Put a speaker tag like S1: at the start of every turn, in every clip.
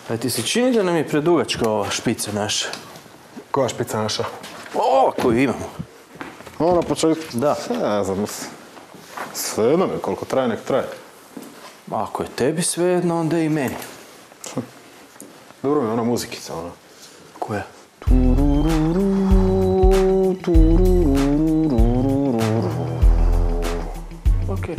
S1: A ti se čini da nam je predugačka ova špica naša?
S2: Koja špica naša?
S1: O, koju imamo.
S2: Ovo na početku?
S1: Da.
S2: Ne znam, svejedno mi, koliko traje, nek traje.
S1: Ako je tebi svejedno, onda i meni.
S2: Dobro mi je ona muzikica, ona.
S1: Koja? Okej.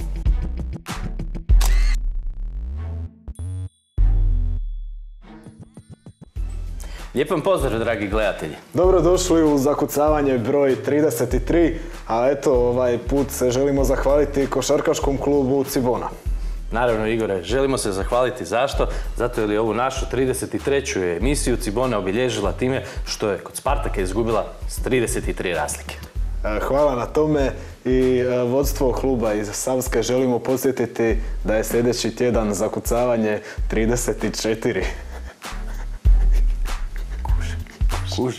S1: Lijep vam pozdrav, dragi gledatelji.
S2: Dobrodošli u zakucavanje broj 33, a eto, ovaj put se želimo zahvaliti košarkaškom klubu Cibona.
S1: Naravno, Igore, želimo se zahvaliti. Zašto? Zato jer je ovu našu 33. emisiju Cibona obilježila time što je kod Spartaka izgubila s 33 razlike.
S2: Hvala na tome i vodstvo kluba iz Savske želimo podsjetiti da je sljedeći tjedan zakucavanje 34.
S1: Kuži.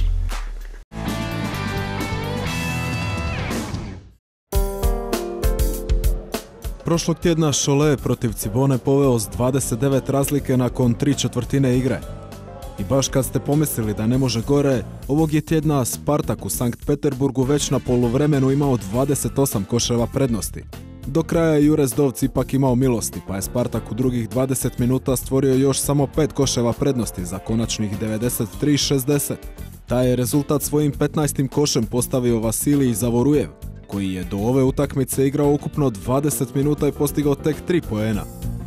S3: Prošlog tjedna Cholet protiv Cibone poveo s 29 razlike nakon 3/4 igre. I baš kad ste pomislili da ne može gore, ovog je tjedna Spartak u Sankt Peterburgu već na poluvremenu imao 28 koševa prednosti. Do kraja je Jure Zdovc ipak imao milosti, pa je Spartak u drugih 20 minuta stvorio još samo 5 koševa prednosti za konačnih 93-60. Taj je rezultat svojim 15. košem postavio Vasilij Zavorujev, koji je do ove utakmice igrao ukupno 20 minuta i postigao tek 3 poena.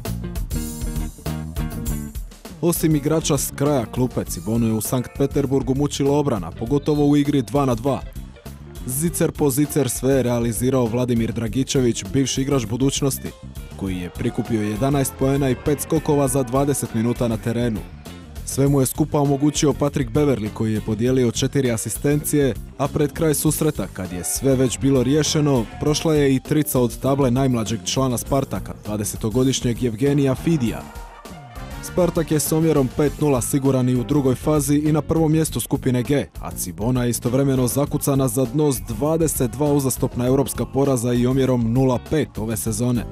S3: Osim igrača s kraja klupe, Cibonu je u Sankt Peterburgu mučila obrana, pogotovo u igri 2 na 2. Zicer po zicer sve je realizirao Vladimir Dragičević, bivši igrač budućnosti, koji je prikupio 11 poena i 5 skokova za 20 minuta na terenu. Sve mu je skupa omogućio Patrick Beverly, koji je podijelio 4 asistencije, a pred kraj susreta, kad je sve već bilo riješeno, prošla je i trica od table najmlađeg člana Spartaka, 20-godišnjeg Evgenija Fidija. Spartak je s omjerom 5:0 siguran i u drugoj fazi i na prvom mjestu skupine G, a Cibona je istovremeno zakucana za dno s 22 uzastopna europska poraza i omjerom 0:5 ove sezone.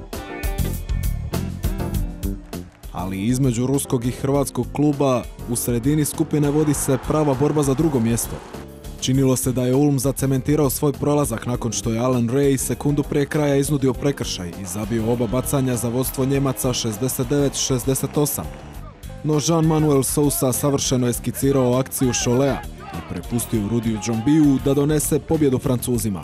S3: Ali između ruskog i hrvatskog kluba u sredini skupine vodi se prava borba za drugo mjesto. Činilo se da je Ulm zacementirao svoj prolazak nakon što je Alan Ray sekundu prije kraja iznudio prekršaj i zabio oba bacanja za vodstvo Njemaca 69-68. No Jean-Manuel Sousa savršeno je skicirao akciju Choleta i prepustio Rudiju Džombiju da donese pobjedu Francuzima.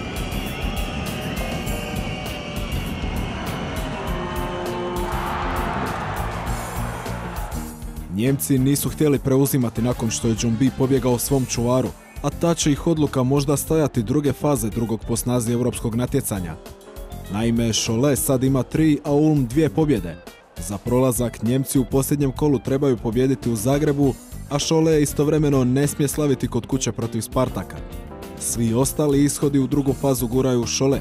S3: Njemci nisu htjeli preuzimati nakon što je Džombi pobjegao svom čuvaru, a ta će ih odluka možda stajati druge faze drugog po snazi europskog natjecanja. Naime, Cholet sad ima 3, a Ulm 2 pobjede. Za prolazak Njemci u posljednjem kolu trebaju pobijediti u Zagrebu, a Cholet istovremeno ne smije slaviti kod kuće protiv Spartaka. Svi ostali ishodi u drugu fazu guraju Cholet.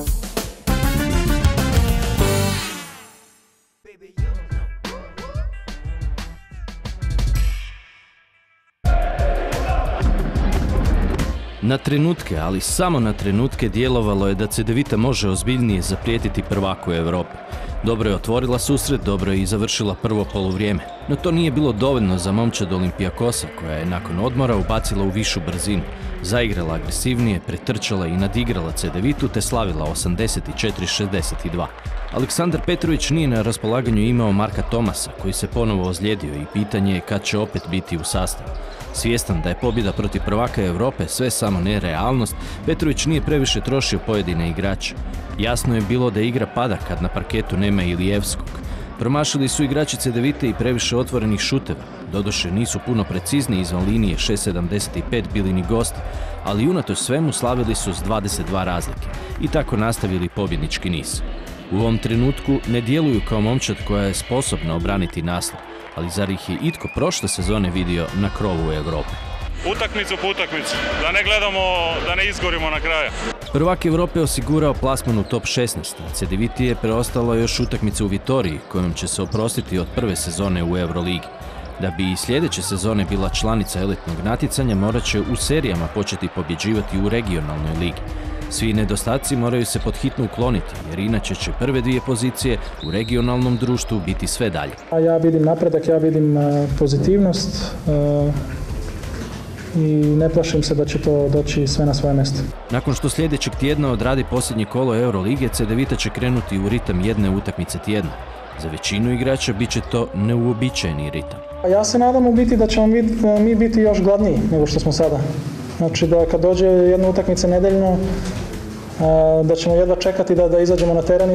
S1: Na trenutke, ali samo na trenutke, djelovalo je da Cedevita može ozbiljnije zaprijetiti prvaku Europe. Dobro je otvorila susret, dobro je i završila prvo poluvrijeme. No to nije bilo dovoljno za momčad Olympiakosa, koja je nakon odmora ubacila u višu brzinu. Zaigrala agresivnije, pretrčala i nadigrala Cedevitu te slavila 84-62. Aleksandar Petrović nije na raspolaganju imao Marka Tomasa, koji se ponovo ozlijedio i pitanje je kad će opet biti u sastavu. Svjestan da je pobjeda protiv prvaka Europe sve samo ne realnost, Petrović nije previše trošio pojedine igrače. Jasno je bilo da igra pada kad na parketu nema Ilijevskog. Promašili su igrači Cedevite i previše otvorenih šuteva. Doduše nisu puno precizni izvan linije 6.75 bili ni gosti, ali unatoč svemu slavili su s 22 razlike i tako nastavili pobjednički niz. U ovom trenutku ne djeluju kao momčad koja je sposobna obraniti naslov, ali zar ih je itko prošle sezone vidio na krovu Europe?
S4: Utakmicu po utakmicu, da ne gledamo, da ne izgorimo na kraju.
S1: Prvak Europe osigurao plasman u top 16, a Cedeviti je preostalo još utakmice u Vitoriji, kojom će se oprostiti od prve sezone u Euroligi. Da bi i sljedeće sezone bila članica elitnog natjecanja, morat će u serijama početi pobjeđivati u regionalnoj ligi. Svi nedostaci moraju se pod hitno ukloniti, jer inače će prve dvije pozicije u regionalnom društvu biti sve dalje.
S5: Ja vidim napredak, ja vidim pozitivnost i ne plašim se da će to doći sve na svoje mjesto.
S1: Nakon što sljedećeg tjedna odradi posljednje kolo Eurolige, Cedevita će krenuti u ritam jedne utakmice tjedna. Za većinu igrača bit će to neuobičajeni ritam.
S5: Ja se nadam u biti da ćemo mi biti još gladniji nego što smo sada. Znači da kad dođe jedna utakmica nedeljno, da ćemo jedva čekati da izađemo na teren i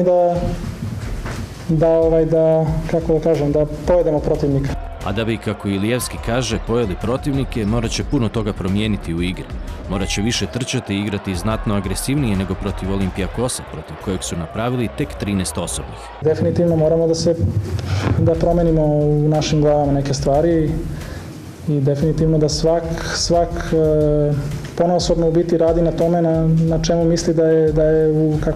S5: da pojedemo protivnika.
S1: A da bi, kako Ilijevski kaže, pojeli protivnike, morat će puno toga promijeniti u igri. Morat će više trčati i igrati znatno agresivnije nego protiv Olimpijakosa, protiv kojeg su napravili tek 13 osobnih.
S5: Definitivno moramo da promenimo u našim glavama neke stvari i definitivno da svak ponaosobno u biti radi na tome na čemu misli da je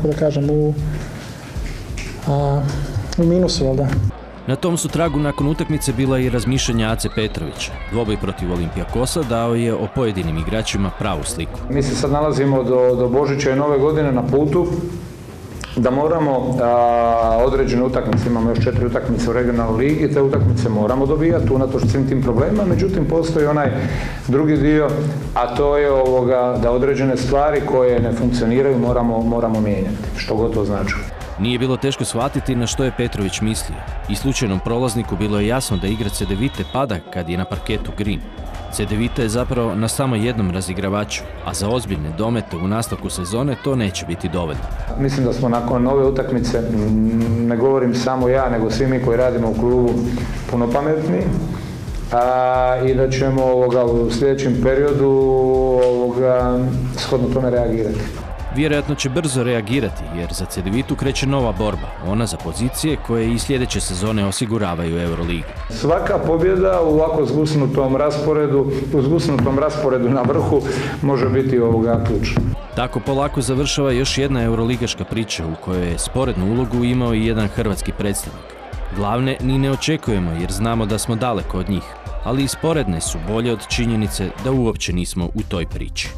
S5: u minusu, jel da?
S1: Na tom su tragu nakon utakmice bila i razmišljanja Ace Petrovića. Dvoboj protiv Olimpijakosa dao je o pojedinim igračima pravu sliku.
S6: Mi se sad nalazimo do Božića i Nove godine na putu da moramo određene utakmice, imamo još 4 utakmice u regionalnoj ligi, te utakmice moramo dobijati unatoč svim tim problemima, međutim postoji onaj drugi dio, a to je da određene stvari koje ne funkcioniraju moramo mijenjati, što god to znači.
S1: Nije bilo teško shvatiti na što je Petrović mislio. I slučajnom prolazniku bilo je jasno da igra Cedevite pada kad je na parketu Green. Cedevita je zapravo na samo jednom razigravaču, a za ozbiljne domete u nastavku sezone to neće biti dovoljno.
S6: Mislim da smo nakon ove utakmice, ne govorim samo ja, nego svi mi koji radimo u klubu, puno pametniji i da ćemo u sljedećem periodu shodno tome reagirati.
S1: Vjerojatno će brzo reagirati, jer za Cedevitu kreće nova borba, ona za pozicije koje i sljedeće sezone osiguravaju Euroligu.
S6: Svaka pobjeda u ovako zgusnutom rasporedu na vrhu može biti ključna.
S1: Tako polako završava još jedna euroligaška priča u kojoj je sporednu ulogu imao i jedan hrvatski predstavnik. Glavne ni ne očekujemo jer znamo da smo daleko od njih, ali i sporedne su bolje od činjenice da uopće nismo u toj priči.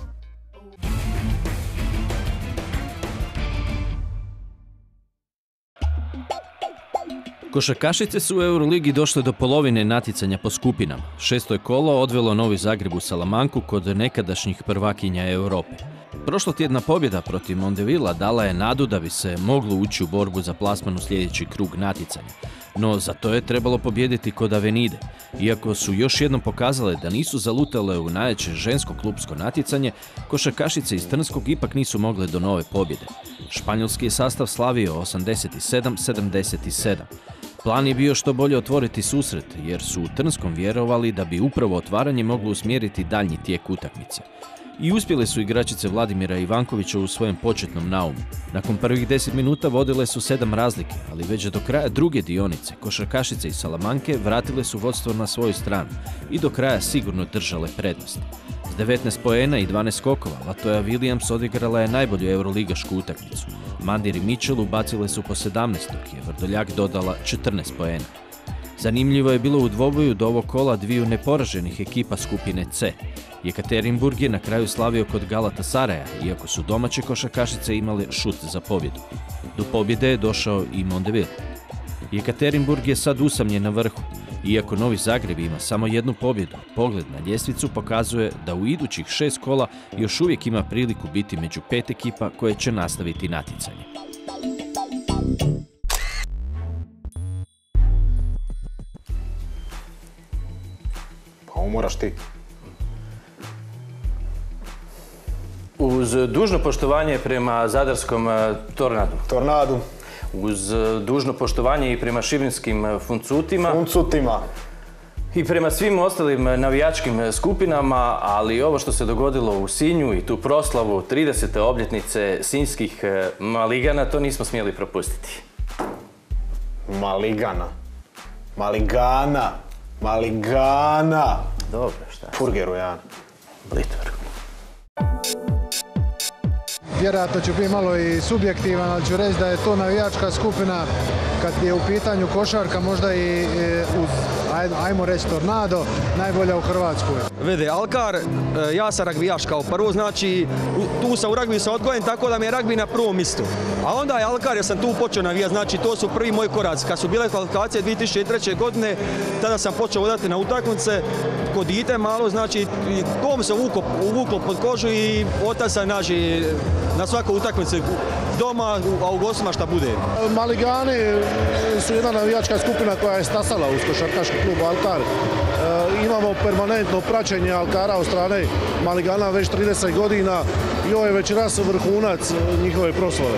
S1: Košarkašice su u Euroligi došle do polovine natjecanja po skupinama. 6. kolo odvelo Novi Zagreb u Salamanku kod nekadašnjih prvakinja Europe. Prošlotjedna pobjeda protiv Mondevila dala je nadu da bi se moglo ući u borbu za plasman u sljedeći krug natjecanja. No za to je trebalo pobijediti kod Avenide. Iako su još jednom pokazale da nisu zalutale u najjače žensko klupsko natjecanje, košarkašice iz Trnskog ipak nisu mogle do nove pobjede. Španjolski je sastav slavio 87-77. Plan je bio što bolje otvoriti susret, jer su u Trnskom vjerovali da bi upravo otvaranje moglo usmjeriti daljnji tijek utakmice. I uspjele su igračice Vladimira Ivankovića u svojem početnom naumu. Nakon prvih 10 minuta vodile su 7 razlike, ali već do kraja druge dionice košarkašice iz Salamanke vratile su vodstvo na svoju stranu i do kraja sigurno držale prednost. S 19 poena i 12 skokova, Latoya Williams odigrala je najbolju euroligašku utakmicu. Mandir i Mitchell ubacile su po 17, dok je Vrdoljak dodala 14 poena. Zanimljivo je bilo u dvoboju do ovog kola dviju neporaženih ekipa skupine C. Jekaterinburg je na kraju slavio kod Galatasaraja, iako su domaće košarkašice imale šut za pobjedu. Do pobjede je došao i Mondevil. Jekaterinburg je sad usamljen na vrhu. Iako Novi Zagreb ima samo jednu pobjedu, pogled na ljestvicu pokazuje da u idućih 6 kola još uvijek ima priliku biti među 5 ekipa koje će nastaviti natjecanje.
S2: Pa ovo moraš ti.
S7: Uz dužno poštovanje prema zadarskom Tornadu. Uz dužno poštovanje i prema šibenskim Funcutima. I prema svim ostalim navijačkim skupinama, ali ovo što se dogodilo u Sinju i tu proslavu 30. obljetnice sinjskih Maligana, to nismo smjeli propustiti.
S2: Maligana.
S7: Dobro, šta?
S2: Furgeru, ja.
S7: Blitvor.
S8: Vjerojatno ću biti malo i subjektivan, ali ću reći da je to navijačka skupina kad je u pitanju košarka možda i uz, ajmo reći Tornado, najbolja u Hrvatskoj.
S9: Vidi, Alkar, ja sam ragbijaš kao prvo, znači tu sam u ragbiju sam odgojen tako da mi je ragbi na prvom mjestu. A onda je Alkar, ja sam tu počeo navijati, znači to su prvi moji koraci. Kad su bile kvalifikacije 2003. godine, tada sam počeo vodati na utakmice, kod dite malo, znači to mi se uvuklo pod kožu i otac sam naži na svakoj utakmici doma, a u gostima šta bude.
S8: Maligani su jedna navijačka skupina koja je stasala uz košarkaški klub Alkar. Imamo permanentno praćenje Alkara od strane Maligana već 30 godina i ovo je već raz vrhunac njihove proslave.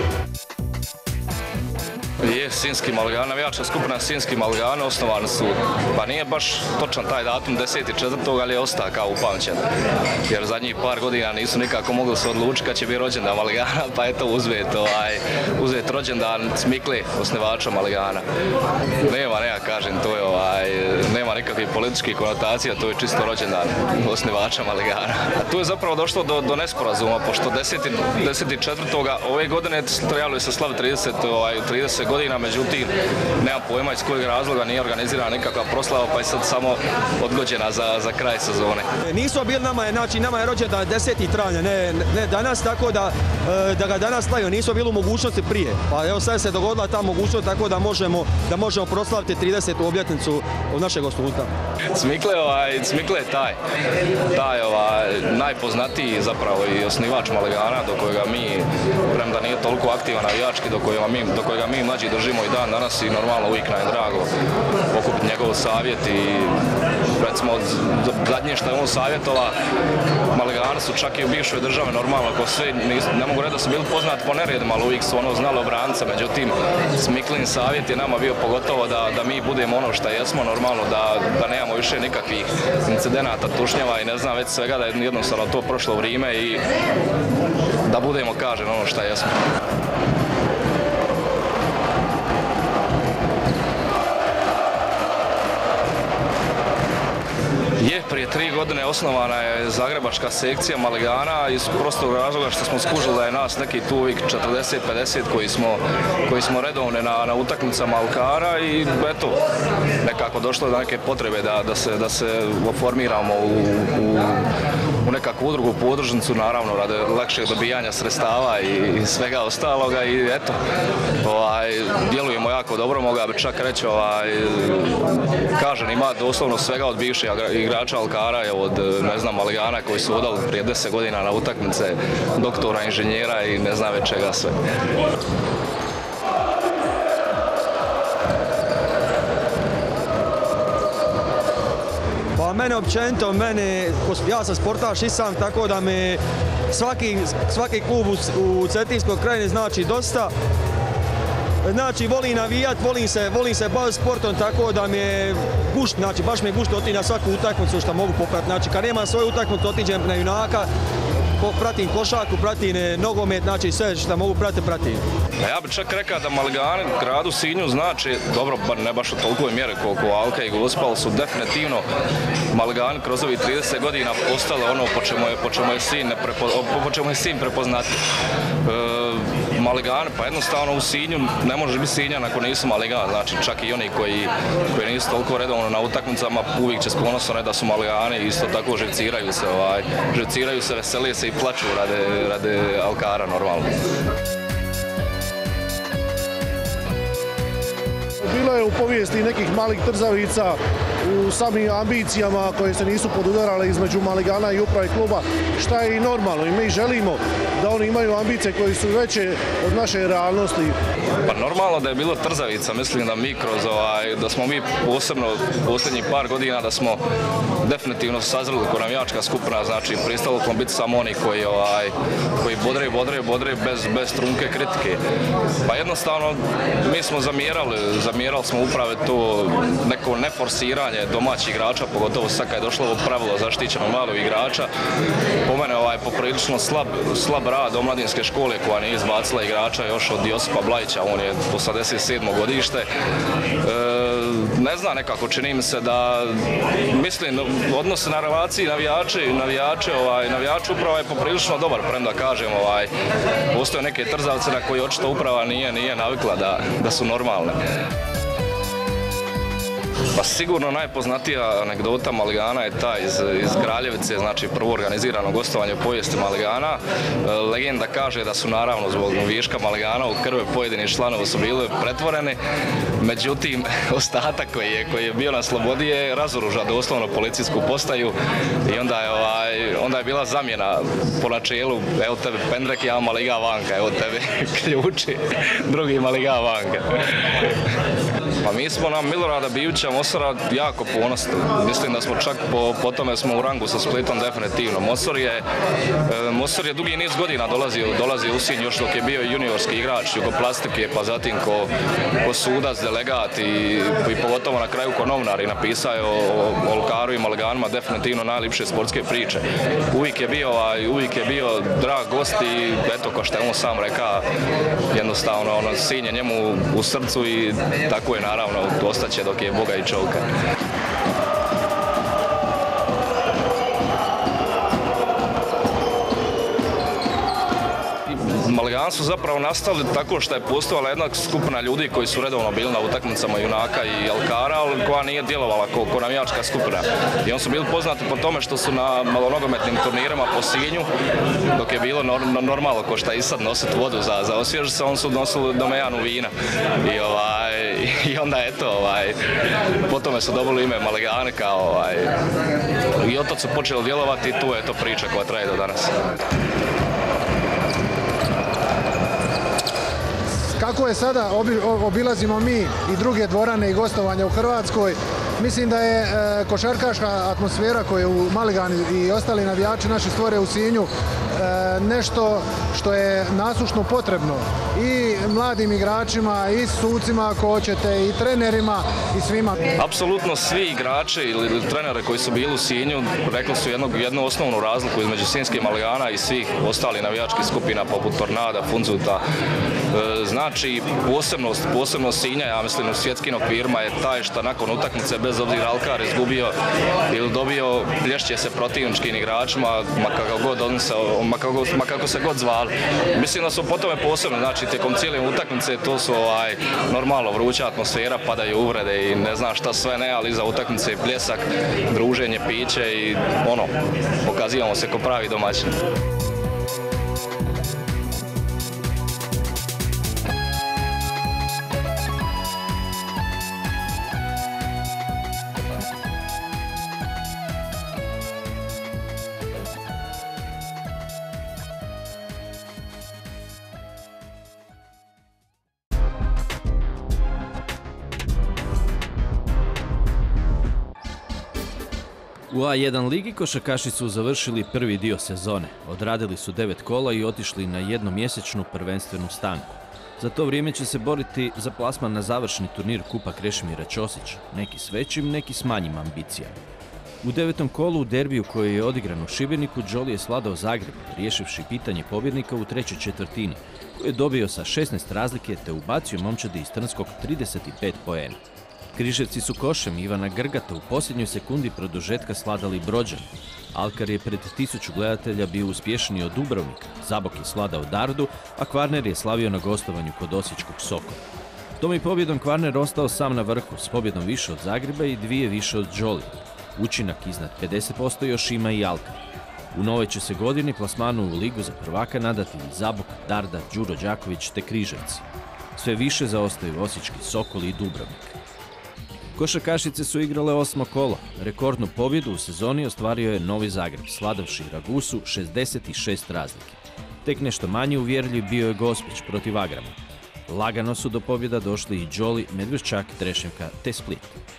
S10: Je Sinjski Maligani, navijačka skupina Sinjski Maligani osnovani su, pa nije baš točan taj datum 10.4. ali je ostao kao upamćen. Jer zadnjih par godina nisu nikako mogli se odlučiti kad će biti rođendan Maligana, pa eto uzeti rođendan Smikle, osnivača Maligana. Nema, kažem, to je nema nikakvih političkih konotacija, to je čisto rođendan osnivača Maligana. A tu je zapravo došlo do nesporazuma, pošto 10.4. ove godine trebalo je se slaviti 30 godina, međutim, nemam pojma iz kojeg razloga nije organizirana nikakva proslava, pa je sad samo odgođena za kraj sezone.
S9: Nisu bili nama je rođendan 10. travnja, ne danas, tako da ga danas slavimo, nisu bili u mogućnosti prije. Pa evo sad se dogodila ta mogućnost tako da možemo proslaviti 30. obljetnicu od našeg osnutka.
S10: Smikle je taj najpoznatiji zapravo i osnivač Maligana, do kojega mi, premda nije toliko aktivan navijački, do kojega mi mlađi držimo i dan danas i normalno uvijek nam je drago okupiti njegov savjet i recimo zadnje što je on savjetova Maligani su čak i u bivšoj državi normalno ako sve, ne mogu reći da su bili poznati po neredima, ali uvijek su znali obranca, međutim Smiklin savjet je nama bio pogotovo da mi budemo ono što jesmo normalno, da nemamo više nikakvih incidenata, tušnjava i ne znam već svega, da je jednostavno to prošlo vrijeme i da budemo kažem ono što jesmo. Prije 3 godine osnovana je zagrebačka sekcija Maligana iz prostog razloga što smo skužili da je nas neki tu uvijek 40-50 koji smo redovne na utakmicama Alkara i eto, nekako došlo do neke potrebe da se oformiramo u nekakvu udrugu, podružnicu, naravno radi lakšeg dobijanja sredstava i svega ostaloga i eto, djelujemo jako dobro, moga bi čak reći, kažem, ima doslovno svega od bivših igrača Alkara, od Maligana koji su odali prije 10 godina na utakmice, doktora, inženjera i ne znam već čega sve.
S9: Pa mene općenito, ja sam sportaš i sam, tako da me svaki klub u Cetinskoj krajini znači dosta. Znači, volim navijat, volim se baviti sportom, tako da mi je gušt, znači baš mi je gušt otići na svaku utakmicu što mogu popratiti. Znači, kad nema svoju utakmicu, otiđem na junaka, pratim košarku, pratim nogomet, znači sve što mogu pratim.
S10: Ja bih čak rekao da Maligani gradu Sinju znači, dobro, ne baš u tolikoj mjeri koliko Alka i Gospa, ali su definitivno Maligani kroz ovih 30 godina postali ono po čemu je sin prepoznatljiv. Maligani, pa jednostavno u Sinju ne može biti Sinjan ako nisu Maligani, znači čak i oni koji nisu toliko redovno na utakmicama uvijek će s ponosom da su Maligani i isto tako živciraju se, veselije se i plaču rade Alkara normalno.
S8: Bilo je u povijesti nekih malih trzavica u samim ambicijama koje se nisu podudarale između Maligana i uprave kluba, šta je i normalno i mi želimo da oni imaju ambicije koje su veće od naše realnosti.
S10: Pa normalno da je bilo trzavica, mislim da mi da smo mi posebno posljednjih par godina da smo definitivno sazreli kao navijačka skupina, znači pristalo smo biti samo oni koji bodre bez trunke kritike. Pa jednostavno mi smo zamjerali smo uprave to neko neforsiranje domaćih igrača, pogotovo sad kad je došlo ovo pravilo zaštićeno malog igrača. Po mene poprilično slab rad omladinske škole koja nije izbacila igrača još od Josipa Blajića, on je 87. godište. Ne znam, nekako čini mi se da, mislim, odnos na relaciji navijači uprava je poprilično dobar, premda kažem, postoje neke trzavce na koje očito uprava nije navikla da su normalne. Pa sigurno najpoznatija anegdota Maligana je ta iz Kraljevice, znači prvo organizirano gostovanje u povijesti Maligana. Legenda kaže da su naravno zbog viška Maligana u krvi pojedini članovi su bili pretvoreni, međutim ostatak koji je bio na slobodi je razoružao doslovno policijsku postaju i onda je bila zamjena po načelu evo tebe pendrek, ja Maliga vanka, evo tebe ključi, drugi Maliga vanka. Pa mi smo na Milorada Bivića Mosora jako ponosni. Mislim da smo čak po tome smo u rangu sa Splitom definitivno. Mosor je dugi niz godina dolazio u Sinj još dok je bio juniorski igrač Jugoplastike, pa zatim ko sudac, delegat i pogotovo na kraju ko novinar i napisao je o Alkaru i Maliganima definitivno najljepše sportske priče. Uvijek je bio drag gost i eto, kao što je on sam rekao, jednostavno Sinj je njemu u srcu i tako je naravno ostaće dok je Boga i čovjeka. Maligani su zapravo nastali tako što je postojala jedna skupina ljudi koji su redovno bili na utakmicama Junaka i Alkara, ali koja nije djelovala kao navijačka skupina. I oni su bili poznati po tome što su na malonogometnim turnirima po Sinju, dok je bilo normalno ko šta i sad nositi vodu za osvježice, oni su nosili domejanu vina. I onda eto, po tome su dobili ime Maligani i od tad su počeli djelovati i tu je to priča koja traje do danas.
S11: Kako je sada obilazimo mi i druge dvorane i gostovanja u Hrvatskoj, mislim da je košarkaška atmosfera koju Maligani i ostali navijači naši stvore u Sinju nešto što je nasušno potrebno i mladim igračima i sucima ako hoćete i trenerima i svima.
S10: Apsolutno svi igrači ili trenere koji su bili u Sinju rekli su jednu osnovnu razliku između sinjskih Maligana i svih ostalih navijačkih skupina poput Tornada, Funzuta. Znači posebnost Sinja, ja mislim u svjetskim okvirima je taj što nakon utakmice bez obzira Alkar izgubio ili dobio, plješće se protivničkim igračima ma kako se god zvali. Mislim da su po tome posebno, znači tijekom cijele utakmice to su normalno vruća atmosfera, padaju uvrede i ne znam šta sve ne, ali iza utakmice je pljesak, druženje, piće i pokazivamo se kao pravi domaćin.
S1: U A1 ligi košarkaši su završili prvi dio sezone. Odradili su 9 kola i otišli na jednomjesečnu prvenstvenu stanku. Za to vrijeme će se boriti za plasman na završni turnir Kupa Krešimira Ćosića, neki s većim, neki s manjim ambicijama. U 9. kolu u derbiju koji je odigran u Šibeniku, Đoli je sladao Zagreb, riješivši pitanje pobjednika u trećoj četvrtini, koji je dobio sa 16 razlike te ubacio momčadi iz Trnskog 35 poena. Križevci su košem Ivana Grgata u posljednjoj sekundi produžetka sladali Brođan. Alkar je pred 1000 gledatelja bio uspješniji od Dubrovnika, Zabok je sladao Dardu, a Kvarner je slavio na gostovanju kod osječkog Sokola. Tom i pobjedom Kvarner ostao sam na vrhu, s pobjedom više od Zagreba i 2 više od Đoli. Učinak iznad 50% još ima i Alkar. U nove će se godini plasmanu u ligu za prvaka nadati i Zabok, Darda, Đuro Đaković te Križevci. Sve više zaostaju osječki Sokol i Dubrovnik. Košarkašice su igrale 8. kolo. Rekordnu pobjedu u sezoni ostvario je Novi Zagreb, sladavši Ragusu 66 razlike. Tek nešto manje uvjerljiv bio je Gospić protiv Agrama. Lagano su do pobjeda došli i Đoli, Medveščak, Trešnjevka te Split.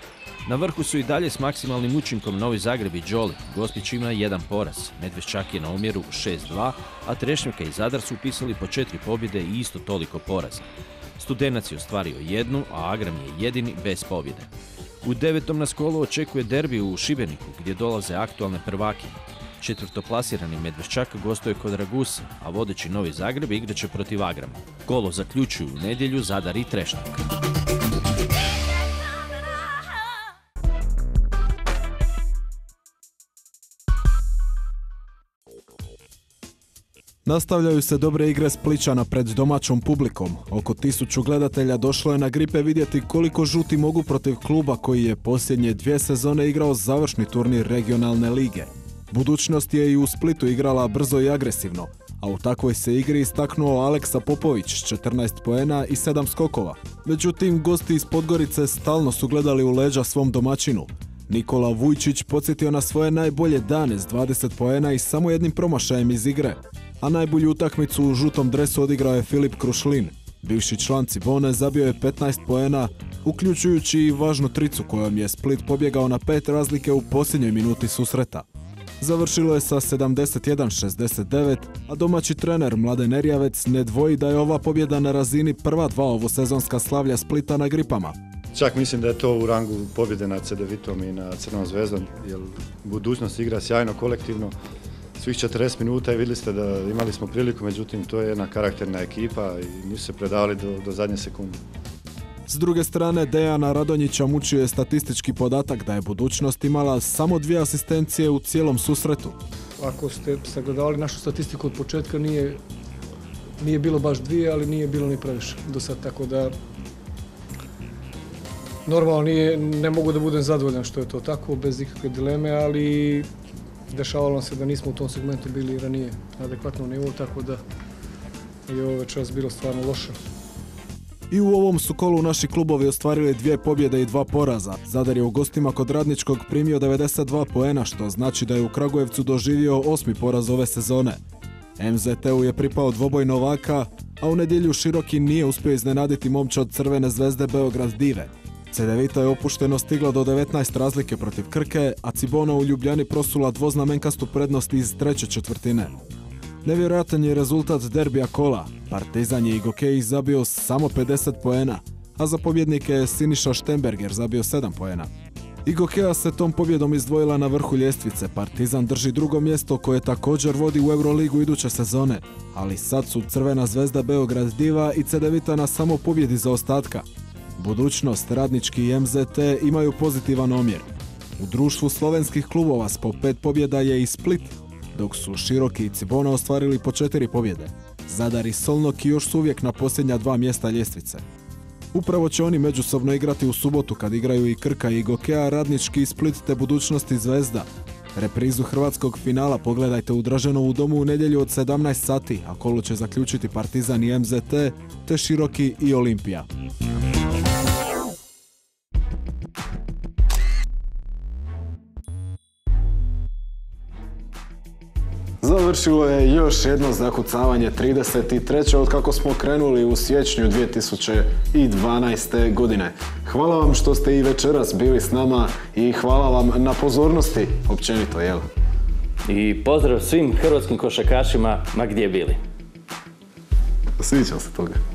S1: Na vrhu su i dalje s maksimalnim učinkom Novi Zagreb i Đoli. Gospić ima 1 poraz, Medveščak je na omjeru 6-2, a Trešnjevka i Zadar su upisali po 4 pobjede i isto toliko poraza. Studenac je ostvario 1, a Agram je jedini bez pobjede. U 9. nas kolu očekuje derbi u Šibeniku gdje dolaze aktualne prvake. Četvrtoplasirani Medveščak gostuje kod Ragusa, a vodeći Novi Zagreb igraće protiv Agrama. Kolo zaključuju u nedjelju Zadar i Trešnjevka.
S3: Nastavljaju se dobre igre Splićana pred domaćom publikom. Oko 1000 gledatelja došlo je na Gripe vidjeti koliko žuti mogu protiv kluba koji je posljednje 2 sezone igrao završni turnir regionalne lige. Budućnost je i u Splitu igrala brzo i agresivno, a u takvoj se igri istaknuo Aleksa Popović s 14 poena i 7 skokova. Međutim, gosti iz Podgorice stalno su gledali u leđa svom domaćinu. Nikola Vujčić podsjetio na svoje najbolje dane s 20 poena i samo jednim promašajem iz igre. A najbolju utakmicu u žutom dresu odigrao je Filip Krušlin. Bivši član Cibone zabio je 15 poena, uključujući i važnu tricu kojom je Split pobjegao na 5 razlike u posljednjoj minuti susreta. Završilo je sa 71-69, a domaći trener Mladen Erjavec ne dvoji da je ova pobjeda na razini prva 2 ovosezonska slavlja Splita na Gripama.
S12: Čak mislim da je to u rangu pobjede nad Cedevitom i nad Crnom zvezdom, jer budućnost igra sjajno kolektivno. Svih 40 minuta i vidjeli ste da imali smo priliku, međutim to je jedna karakterna ekipa i nisu se predavali do zadnje sekunde.
S3: S druge strane, Dejana Radonjića mučio je statistički podatak da je budućnost imala samo 2 asistencije u cijelom susretu.
S13: Ako ste sagledali našu statistiku od početka, nije bilo baš 2, ali nije bilo ni previše do sad, tako da normalno ne mogu da budem zadovoljan što je to tako, bez ikakve dileme, ali dešavalo se da nismo u tom segmentu bili ranije na adekvatnom nivou, tako da je ovo večeras bilo stvarno loše.
S3: I u ovom su kolu naši klubovi ostvarili 2 pobjede i 2 poraza. Zadar je u gostima kod Radničkog primio 92 poena, što znači da je u Kragujevcu doživio 8. poraz ove sezone. MZT-u je pripao dvoboj novaka, a u nedjelju Široki nije uspio iznenaditi momčad Crvene zvezde Beograd Dive. Cedevita je opušteno stigla do 19 razlike protiv Krke, a Cibona u Ljubljani prosula dvoznamenkastu prednost iz 3. četvrtine. Nevjerojatan je rezultat derbija kola. Partizan je Igokej zabio samo 50 poena, a za pobjednike je Siniša Štemberger zabio 7 poena. Igokeja se tom pobjedom izdvojila na vrhu ljestvice. Partizan drži drugo mjesto koje također vodi u Euroligu iduće sezone, ali sad su Crvena zvezda Beograd Diva i Cedevita na samo pobjedi zaostatka. Budućnost, Radnički i MZT imaju pozitivan omjer. U društvu slovenskih klubova s po 5 pobjeda je i Split, dok su Široki i Cibona ostvarili po 4 pobjede. Zadar i Solnoki još su uvijek na posljednja 2 mjesta ljestvice. Upravo će oni međusobno igrati u subotu kad igraju i Krka i Gokeja, Radnički i Split te Budućnost i Zvezda. Reprizu hrvatskog finala pogledajte u Draženovu domu u nedjelju od 17 sati, a kolo će zaključiti Partizan i MZT te Široki i Olimpija.
S2: Završilo je još jedno zakucavanje 33. od kako smo krenuli u siječnju 2012. godine. Hvala vam što ste i večeras bili s nama i hvala vam na pozornosti, općenito, jel?
S7: I pozdrav svim hrvatskim košarkašima ma gdje bili.
S2: Sviđam se toga.